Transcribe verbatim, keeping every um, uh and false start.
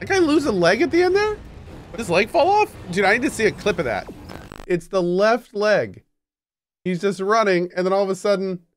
That guy lose a leg at the end there? Did his leg fall off? Dude, I need to see a clip of that. It's the left leg. He's just running, and then all of a sudden,